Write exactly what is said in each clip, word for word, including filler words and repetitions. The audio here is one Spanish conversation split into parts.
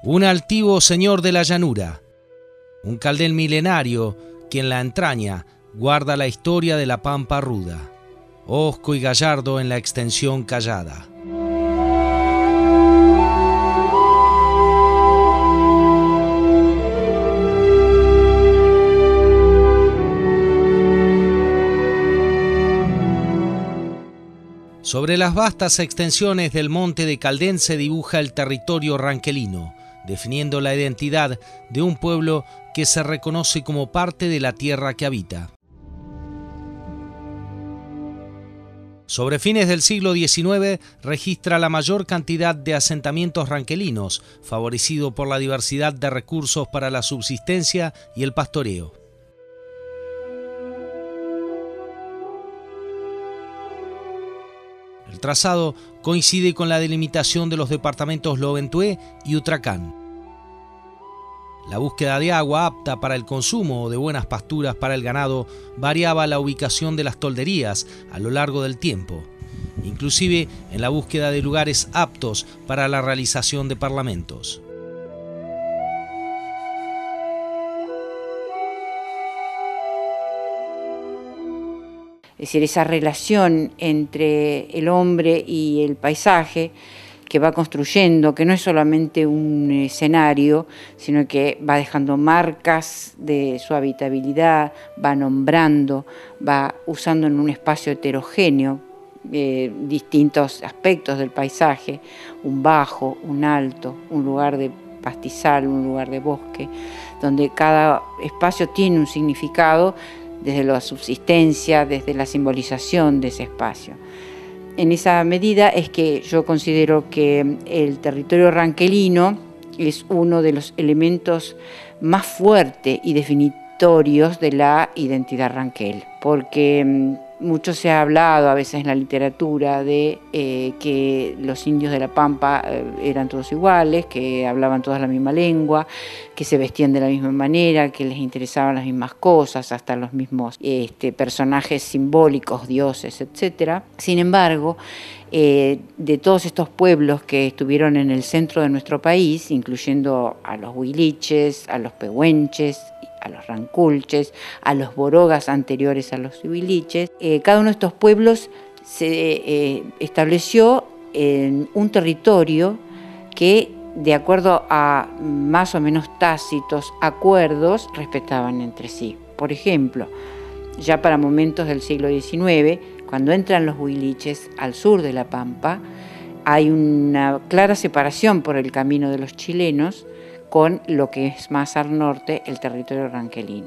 Un altivo señor de la llanura, un caldel milenario que en la entraña guarda la historia de la pampa ruda, hosco y gallardo en la extensión callada. Sobre las vastas extensiones del monte de Caldén se dibuja el territorio ranquelino, definiendo la identidad de un pueblo que se reconoce como parte de la tierra que habita. Sobre fines del siglo diecinueve registra la mayor cantidad de asentamientos ranquelinos, favorecido por la diversidad de recursos para la subsistencia y el pastoreo. El trazado coincide con la delimitación de los departamentos Loventué y Utracán. La búsqueda de agua apta para el consumo o de buenas pasturas para el ganado variaba la ubicación de las tolderías a lo largo del tiempo, inclusive en la búsqueda de lugares aptos para la realización de parlamentos. Es decir, esa relación entre el hombre y el paisaje que va construyendo, que no es solamente un escenario, sino que va dejando marcas de su habitabilidad, va nombrando, va usando en un espacio heterogéneo eh, distintos aspectos del paisaje, un bajo, un alto, un lugar de pastizal, un lugar de bosque, donde cada espacio tiene un significado desde la subsistencia, desde la simbolización de ese espacio. En esa medida es que yo considero que el territorio ranquelino es uno de los elementos más fuertes y definitorios de la identidad ranquel, porque mucho se ha hablado a veces en la literatura de eh, que los indios de la Pampa eh, eran todos iguales, que hablaban todas la misma lengua, que se vestían de la misma manera, que les interesaban las mismas cosas, hasta los mismos este, personajes simbólicos, dioses, etcétera. Sin embargo, eh, de todos estos pueblos que estuvieron en el centro de nuestro país, incluyendo a los huiliches, a los pehuenches, a los ranculches, a los borogas anteriores a los huiliches, eh, cada uno de estos pueblos se eh, estableció en un territorio que, de acuerdo a más o menos tácitos acuerdos, respetaban entre sí. Por ejemplo, ya para momentos del siglo diecinueve, cuando entran los huiliches al sur de la Pampa, hay una clara separación por el camino de los chilenos con lo que es más al norte el territorio ranquelino.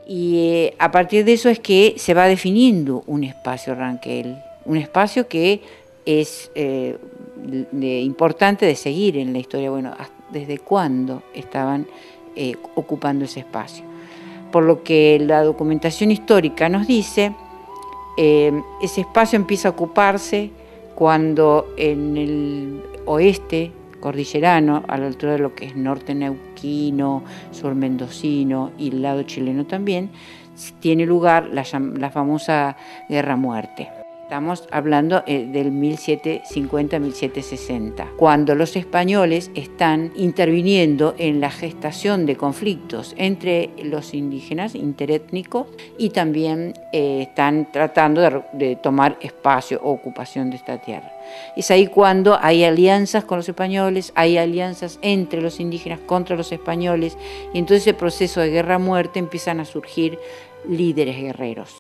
Y eh, a partir de eso es que se va definiendo un espacio ranquel, un espacio que es eh, de, importante de seguir en la historia, bueno, desde cuándo estaban eh, ocupando ese espacio. Por lo que la documentación histórica nos dice, eh, ese espacio empieza a ocuparse cuando en el oeste cordillerano, a la altura de lo que es norte neuquino, sur mendocino y el lado chileno también, tiene lugar la, la famosa guerra-muerte. Estamos hablando eh, del mil setecientos cincuenta a mil setecientos sesenta, cuando los españoles están interviniendo en la gestación de conflictos entre los indígenas interétnicos y también eh, están tratando de, de tomar espacio o ocupación de esta tierra. Es ahí cuando hay alianzas con los españoles, hay alianzas entre los indígenas contra los españoles, y entonces el proceso de guerra-muerte empiezan a surgir líderes guerreros.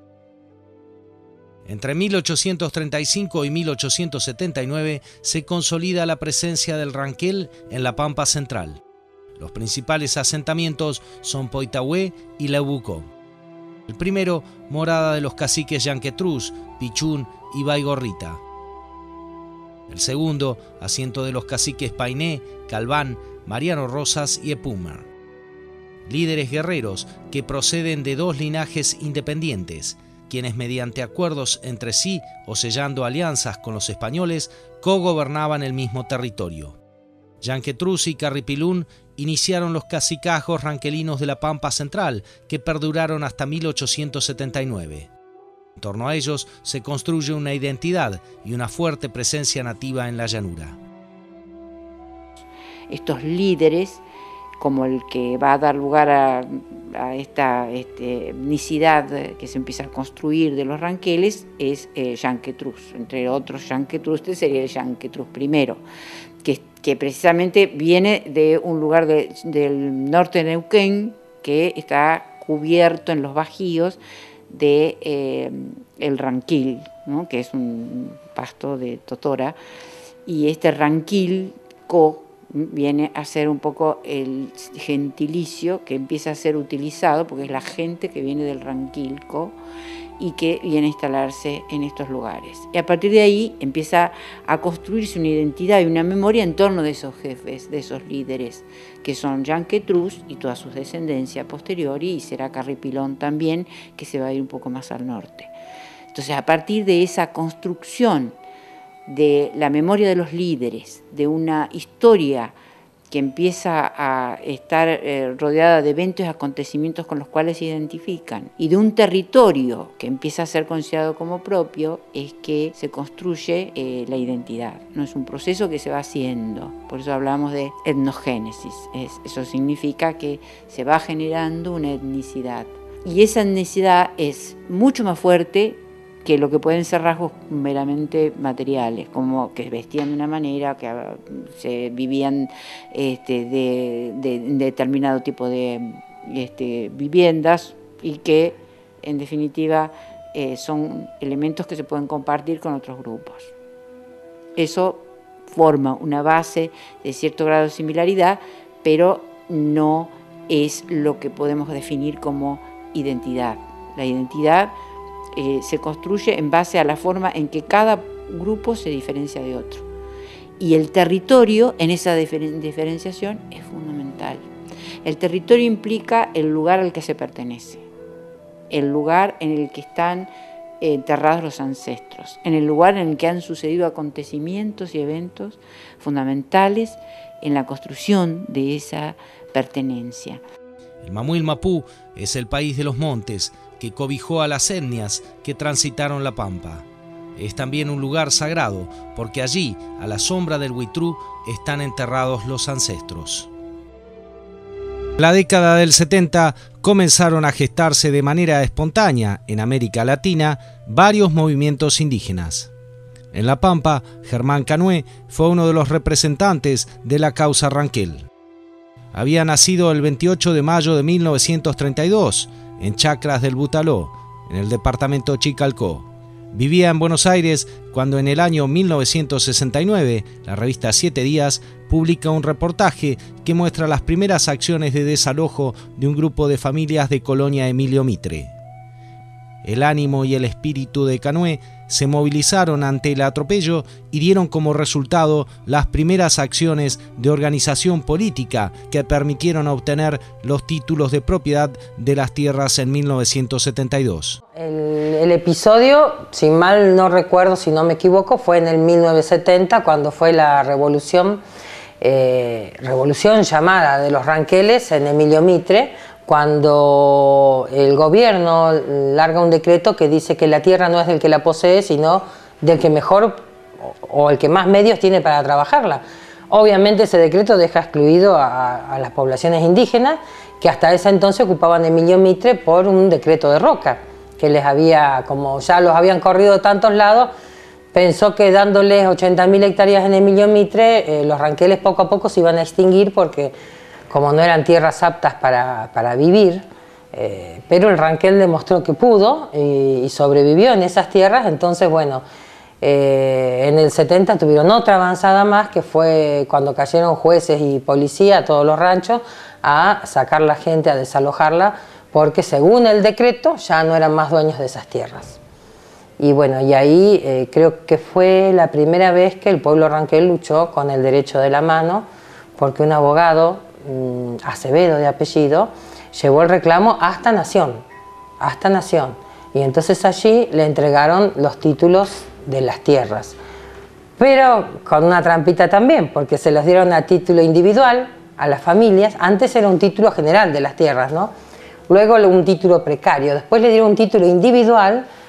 Entre mil ochocientos treinta y cinco y mil ochocientos setenta y nueve se consolida la presencia del ranquel en la Pampa Central. Los principales asentamientos son Poitahué y Leubucó. El primero, morada de los caciques Yanquetruz, Pichún y Baigorrita. El segundo, asiento de los caciques Painé, Calván, Mariano Rosas y Epúmer. Líderes guerreros que proceden de dos linajes independientes, quienes mediante acuerdos entre sí o sellando alianzas con los españoles, cogobernaban el mismo territorio. Yanquetruz y Carripilún iniciaron los cacicazgos ranquelinos de la Pampa Central, que perduraron hasta mil ochocientos setenta y nueve. En torno a ellos se construye una identidad y una fuerte presencia nativa en la llanura. estos líderes, como el que va a dar lugar a, a esta este, etnicidad que se empieza a construir de los ranqueles, es eh, Yanquetruz. Entre otros Yanquetruz, este sería el Yanquetruz primero, que, que precisamente viene de un lugar de, del norte de Neuquén, que está cubierto en los bajíos de eh, el ranquil, ¿no? Que es un pasto de totora, y este ranquil co viene a ser un poco el gentilicio que empieza a ser utilizado, porque es la gente que viene del ranquilco y que viene a instalarse en estos lugares. Y a partir de ahí empieza a construirse una identidad y una memoria en torno de esos jefes, de esos líderes, que son Yanquetruz y toda su descendencia posteriori, y será Carripilón también, que se va a ir un poco más al norte. Entonces, a partir de esa construcción de la memoria de los líderes, de una historia que empieza a estar eh, rodeada de eventos y acontecimientos con los cuales se identifican, y de un territorio que empieza a ser considerado como propio, es que se construye eh, la identidad. No es un proceso que se va haciendo, por eso hablamos de etnogénesis. Es, eso significa que se va generando una etnicidad, y esa etnicidad es mucho más fuerte que lo que pueden ser rasgos meramente materiales, como que vestían de una manera, que se vivían este, de, de, de determinado tipo de este, viviendas, y que en definitiva eh, son elementos que se pueden compartir con otros grupos. Eso forma una base de cierto grado de similaridad, pero no es lo que podemos definir como identidad. La identidad Eh, se construye en base a la forma en que cada grupo se diferencia de otro. Y el territorio en esa diferen- diferenciación es fundamental. El territorio implica el lugar al que se pertenece, el lugar en el que están enterrados los ancestros, en el lugar en el que han sucedido acontecimientos y eventos fundamentales en la construcción de esa pertenencia. El Mamuil Mapú es el país de los montes que cobijó a las etnias que transitaron la Pampa. Es también un lugar sagrado, porque allí, a la sombra del Huitrú, están enterrados los ancestros. En la década del setenta comenzaron a gestarse de manera espontánea en América Latina varios movimientos indígenas. En La Pampa, Germán Canué fue uno de los representantes de la causa Ranquel. Había nacido el veintiocho de mayo de mil novecientos treinta y dos en Chacras del Butaló, en el departamento Chicalcó. Vivía en Buenos Aires cuando en el año mil novecientos sesenta y nueve la revista Siete Días publica un reportaje que muestra las primeras acciones de desalojo de un grupo de familias de Colonia Emilio Mitre. El ánimo y el espíritu de Canué se movilizaron ante el atropello y dieron como resultado las primeras acciones de organización política que permitieron obtener los títulos de propiedad de las tierras en mil novecientos setenta y dos. El, el episodio, si mal no recuerdo, si no me equivoco, fue en el mil novecientos setenta, cuando fue la revolución, eh, revolución llamada de los Ranqueles en Emilio Mitre, cuando el gobierno larga un decreto que dice que la tierra no es del que la posee, sino del que mejor o el que más medios tiene para trabajarla. Obviamente ese decreto deja excluido a, a las poblaciones indígenas, que hasta ese entonces ocupaban Emilio Mitre por un decreto de Roca, que les había, como ya los habían corrido de tantos lados, pensó que dándoles ochenta mil hectáreas en Emilio Mitre, eh, los ranqueles poco a poco se iban a extinguir, porque como no eran tierras aptas para, para vivir, eh, pero el Ranquel demostró que pudo y, y sobrevivió en esas tierras. Entonces, bueno, eh, en el setenta tuvieron otra avanzada más, que fue cuando cayeron jueces y policía a todos los ranchos a sacar la gente, a desalojarla, porque según el decreto ya no eran más dueños de esas tierras. Y bueno, y ahí eh, creo que fue la primera vez que el pueblo Ranquel luchó con el derecho de la mano, porque un abogado, Acevedo de apellido, llevó el reclamo hasta Nación, hasta Nación, y entonces allí le entregaron los títulos de las tierras, pero con una trampita también, porque se los dieron a título individual a las familias. Antes era un título general de las tierras, ¿no? Luego un título precario, después le dieron un título individual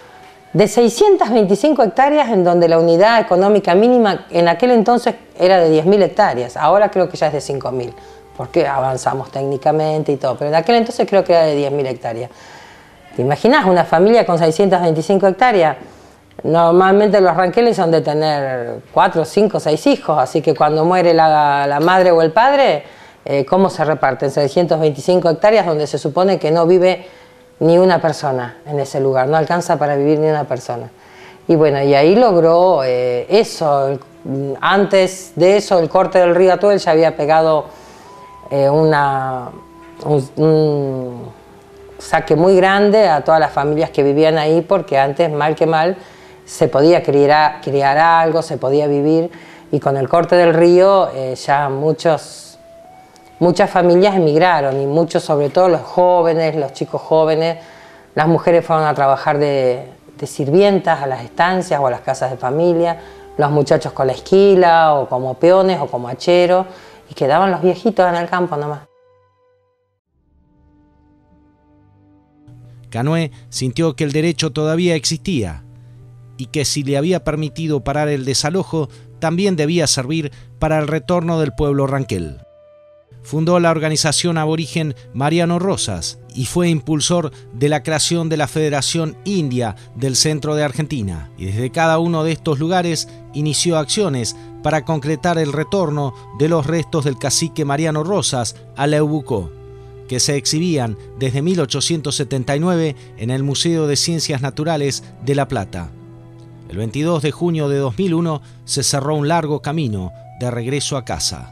de seiscientas veinticinco hectáreas, en donde la unidad económica mínima en aquel entonces era de diez mil hectáreas, ahora creo que ya es de cinco mil, porque avanzamos técnicamente y todo, pero en aquel entonces creo que era de diez mil hectáreas. ¿Te imaginas una familia con seiscientas veinticinco hectáreas? Normalmente los ranqueles son de tener cuatro, cinco, seis hijos, así que cuando muere la, la madre o el padre, eh, ¿cómo se reparten seiscientas veinticinco hectáreas donde se supone que no vive ni una persona en ese lugar, no alcanza para vivir ni una persona? Y bueno, y ahí logró eh, eso. Antes de eso, el corte del río Atuel ya había pegado eh, una, un, un saque muy grande a todas las familias que vivían ahí, porque antes, mal que mal, se podía criar, criar algo, se podía vivir, y con el corte del río eh, ya muchos, muchas familias emigraron, y muchos, sobre todo los jóvenes, los chicos jóvenes, las mujeres fueron a trabajar de, de sirvientas a las estancias o a las casas de familia, los muchachos con la esquila o como peones o como hacheros, y quedaban los viejitos en el campo nomás. Canoe sintió que el derecho todavía existía y que si le había permitido parar el desalojo, también debía servir para el retorno del pueblo ranquel. Fundó la organización aborigen Mariano Rosas y fue impulsor de la creación de la Federación India del centro de Argentina, y desde cada uno de estos lugares inició acciones para concretar el retorno de los restos del cacique Mariano Rosas a Leubucó, que se exhibían desde mil ochocientos setenta y nueve en el Museo de Ciencias Naturales de La Plata. El veintidós de junio de dos mil uno se cerró un largo camino de regreso a casa.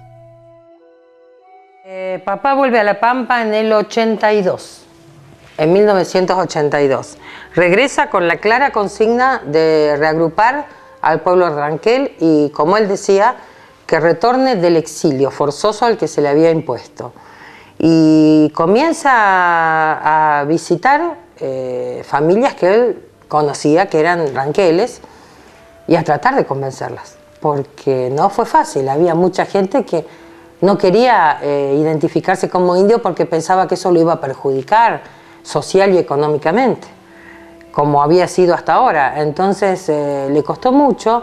Eh, papá vuelve a La Pampa en el ochenta y dos, en mil novecientos ochenta y dos. Regresa con la clara consigna de reagrupar al pueblo ranquel y, como él decía, que retorne del exilio forzoso al que se le había impuesto. Y comienza a, a visitar eh, familias que él conocía que eran ranqueles y a tratar de convencerlas, porque no fue fácil. Había mucha gente que no quería eh, identificarse como indio porque pensaba que eso lo iba a perjudicar social y económicamente, como había sido hasta ahora. Entonces eh, le costó mucho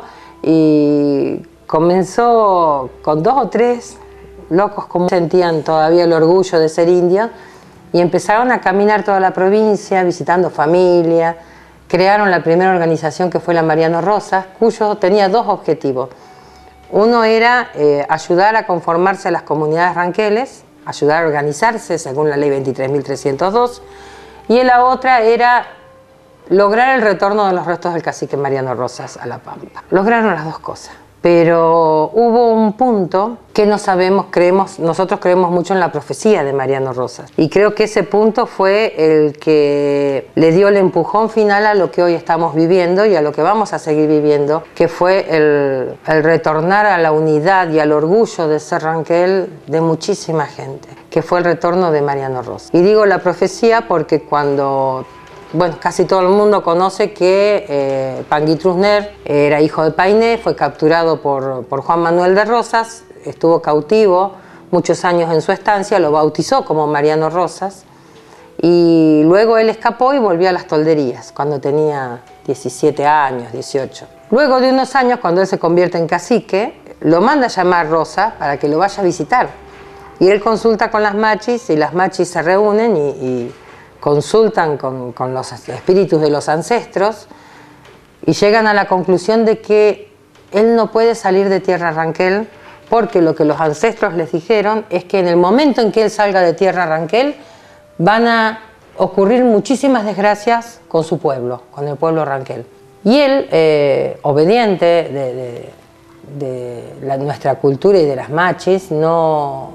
y comenzó con dos o tres locos como sentían todavía el orgullo de ser indios, y empezaron a caminar toda la provincia visitando familias. Crearon la primera organización, que fue la Mariano Rosas, cuyo tenía dos objetivos. Uno era eh, ayudar a conformarse a las comunidades ranqueles, ayudar a organizarse según la ley veintitrés mil trescientos dos, y la otra era lograr el retorno de los restos del cacique Mariano Rosas a La Pampa. Lograron las dos cosas, pero hubo un punto que no sabemos, creemos, nosotros creemos mucho en la profecía de Mariano Rosas, y creo que ese punto fue el que le dio el empujón final a lo que hoy estamos viviendo y a lo que vamos a seguir viviendo, que fue el, el retornar a la unidad y al orgullo de ser ranquel de muchísima gente, que fue el retorno de Mariano Rosas. Y digo la profecía porque cuando... Bueno, casi todo el mundo conoce que eh, Pangui Trusner era hijo de Painé, fue capturado por, por Juan Manuel de Rosas, estuvo cautivo muchos años en su estancia, lo bautizó como Mariano Rosas, y luego él escapó y volvió a las tolderías cuando tenía diecisiete años, dieciocho. Luego de unos años, cuando él se convierte en cacique, lo manda a llamar Rosa para que lo vaya a visitar. Y él consulta con las machis, y las machis se reúnen y... y consultan con, con los espíritus de los ancestros y llegan a la conclusión de que él no puede salir de Tierra Ranquel, porque lo que los ancestros les dijeron es que en el momento en que él salga de Tierra Ranquel van a ocurrir muchísimas desgracias con su pueblo, con el pueblo ranquel. Y él, eh, obediente de, de, de la, nuestra cultura y de las machis, no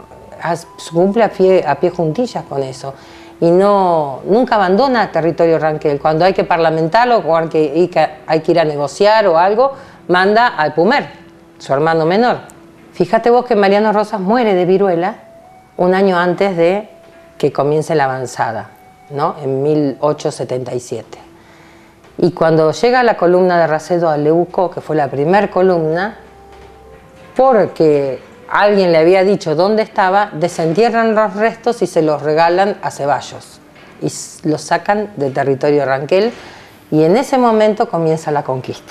cumple a pie, a pie juntillas con eso. Y no, nunca abandona territorio ranquel. Cuando hay que parlamentarlo o hay que, hay que ir a negociar o algo, manda al Pumer, su hermano menor. Fíjate vos que Mariano Rosas muere de viruela un año antes de que comience la avanzada, ¿no? En mil ochocientos setenta y siete. Y cuando llega la columna de Racedo a Leubucó, que fue la primer columna, porque alguien le había dicho dónde estaba, desentierran los restos y se los regalan a Ceballos y los sacan del territorio ranquel, Y en ese momento comienza la conquista.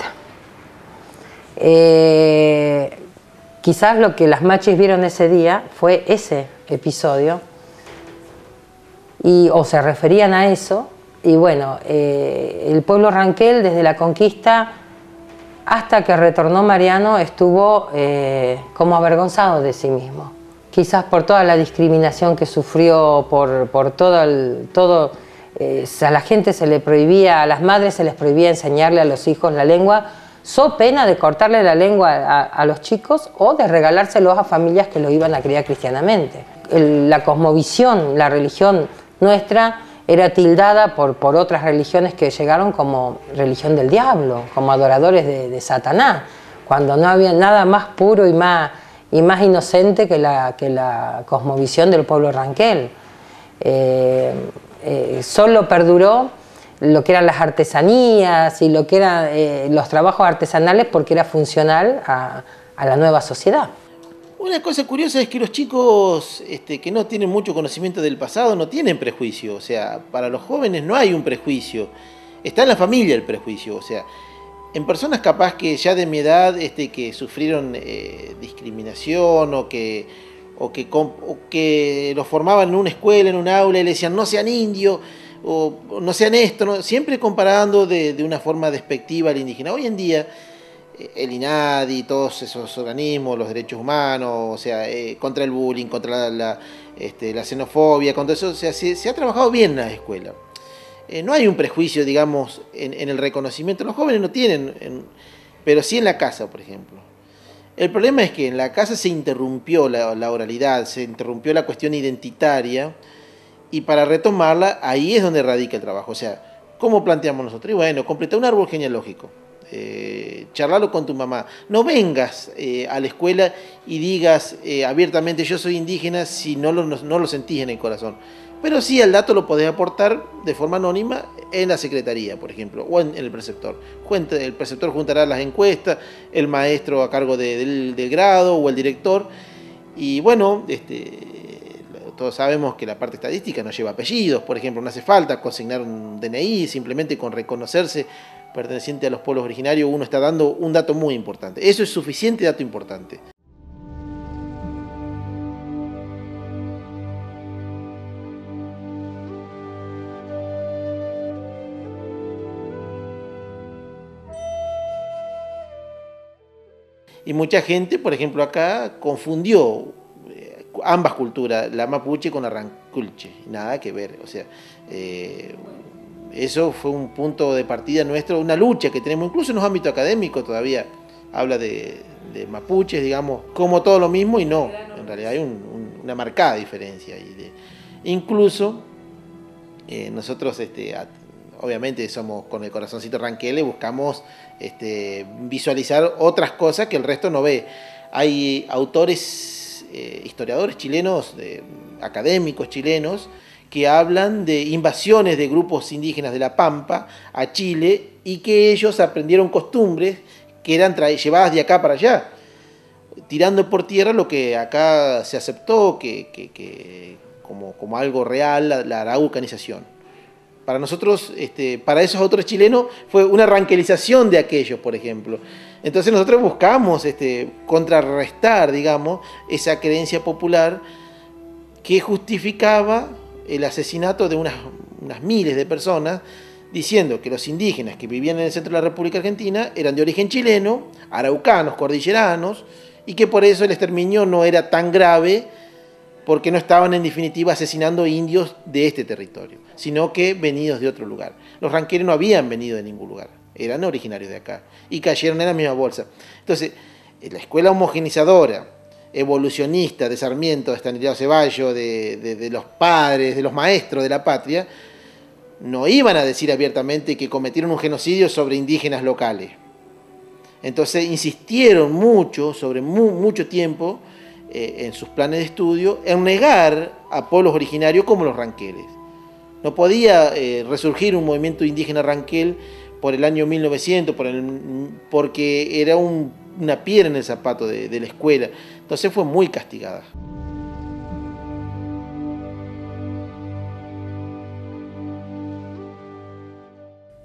Eh, quizás lo que las machis vieron ese día fue ese episodio, y, o se referían a eso, y bueno, eh, el pueblo ranquel desde la conquista hasta que retornó Mariano estuvo eh, como avergonzado de sí mismo, quizás por toda la discriminación que sufrió, por, por todo el... Todo, eh, a la gente se le prohibía, a las madres se les prohibía enseñarle a los hijos la lengua, so pena de cortarle la lengua a, a los chicos o de regalárselos a familias que lo iban a criar cristianamente. El, la cosmovisión, la religión nuestra era tildada por, por otras religiones que llegaron como religión del diablo, como adoradores de, de Satanás, cuando no había nada más puro y más, y más inocente que la, que la cosmovisión del pueblo ranquel. Eh, eh, solo perduró lo que eran las artesanías y lo que eran eh, los trabajos artesanales porque era funcional a, a la nueva sociedad. Una cosa curiosa es que los chicos este, que no tienen mucho conocimiento del pasado no tienen prejuicio, o sea, para los jóvenes no hay un prejuicio, está en la familia el prejuicio, o sea, en personas capaz que ya de mi edad este, que sufrieron eh, discriminación o que, o, que, o que los formaban en una escuela, en un aula y le decían no sean indios, o no sean esto, ¿no? Siempre comparando de, de una forma despectiva al indígena. Hoy en día el INADI, todos esos organismos, los derechos humanos, o sea, eh, contra el bullying, contra la, la, este, la xenofobia, contra eso, o sea, se, se ha trabajado bien en la escuela. Eh, no hay un prejuicio, digamos, en, en el reconocimiento. Los jóvenes no tienen, en, pero sí en la casa, por ejemplo. El problema es que en la casa se interrumpió la, la oralidad, se interrumpió la cuestión identitaria, y para retomarla, ahí es donde radica el trabajo. O sea, ¿cómo planteamos nosotros? Y bueno, completar un árbol genealógico. Eh, charlarlo con tu mamá. No vengas eh, a la escuela y digas eh, abiertamente yo soy indígena si no lo, no, no lo sentís en el corazón. Pero sí el dato lo podés aportar de forma anónima en la secretaría, por ejemplo, o en, en el preceptor. El preceptor juntará las encuestas, el maestro a cargo de, del, del grado o el director. Y bueno, este, todos sabemos que la parte estadística no lleva apellidos, por ejemplo, no hace falta consignar un D N I, simplemente con reconocerse perteneciente a los pueblos originarios, uno está dando un dato muy importante. Eso es suficiente dato importante. Y mucha gente, por ejemplo, acá confundió ambas culturas, la mapuche con la ranculche, nada que ver, o sea, eh, eso fue un punto de partida nuestro, una lucha que tenemos, incluso en los ámbitos académicos todavía habla de, de mapuches, digamos, como todo lo mismo y no, en realidad hay un, un, una marcada diferencia. Y de, incluso eh, nosotros, este, a, obviamente somos con el corazoncito ranquele, buscamos este, visualizar otras cosas que el resto no ve. Hay autores, eh, historiadores chilenos, de, académicos chilenos, que hablan de invasiones de grupos indígenas de la Pampa a Chile y que ellos aprendieron costumbres que eran llevadas de acá para allá, tirando por tierra lo que acá se aceptó que, que, que como, como algo real, la, la araucanización. Para nosotros, este, para esos autores chilenos, fue una ranquelización de aquellos, por ejemplo. Entonces nosotros buscamos este, contrarrestar, digamos, esa creencia popular que justificaba el asesinato de unas, unas miles de personas, diciendo que los indígenas que vivían en el centro de la República Argentina eran de origen chileno, araucanos, cordilleranos, y que por eso el exterminio no era tan grave, porque no estaban en definitiva asesinando indios de este territorio, sino que venidos de otro lugar. Los ranqueros no habían venido de ningún lugar, eran originarios de acá, y cayeron en la misma bolsa. Entonces, la escuela homogenizadora, evolucionista de Sarmiento, de Estanislao Ceballos, de, de, de los padres, de los maestros de la patria, no iban a decir abiertamente que cometieron un genocidio sobre indígenas locales. Entonces insistieron mucho, sobre mu mucho tiempo, eh, en sus planes de estudio, en negar a pueblos originarios como los ranqueles. No podía eh, resurgir un movimiento indígena ranquel por el año mil novecientos, por el, porque era un, una piedra en el zapato de, de la escuela. Entonces fue muy castigada.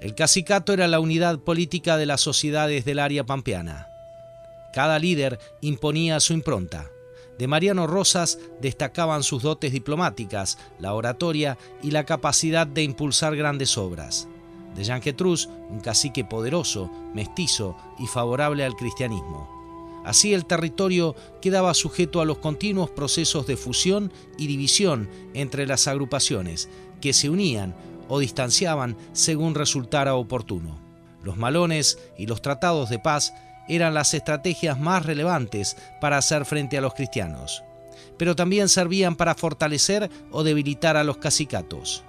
El cacicato era la unidad política de las sociedades del área pampeana. Cada líder imponía su impronta. De Mariano Rosas destacaban sus dotes diplomáticas, la oratoria y la capacidad de impulsar grandes obras. De Yanquetruz, un cacique poderoso, mestizo y favorable al cristianismo. Así el territorio quedaba sujeto a los continuos procesos de fusión y división entre las agrupaciones, que se unían o distanciaban según resultara oportuno. Los malones y los tratados de paz eran las estrategias más relevantes para hacer frente a los cristianos, pero también servían para fortalecer o debilitar a los cacicatos.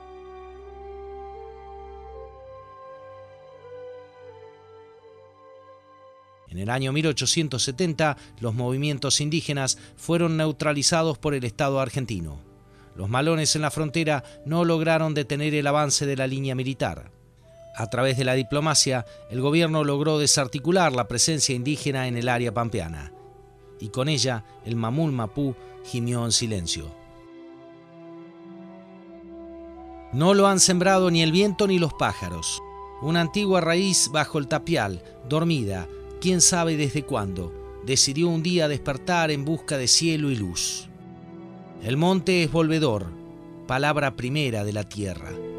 En el año mil ochocientos setenta, los movimientos indígenas fueron neutralizados por el Estado argentino. Los malones en la frontera no lograron detener el avance de la línea militar. A través de la diplomacia, el gobierno logró desarticular la presencia indígena en el área pampeana, y con ella el mamul mapú gimió en silencio. No lo han sembrado ni el viento ni los pájaros. Una antigua raíz bajo el tapial, dormida, quién sabe desde cuándo, decidió un día despertar en busca de cielo y luz. El monte es volvedor, palabra primera de la tierra.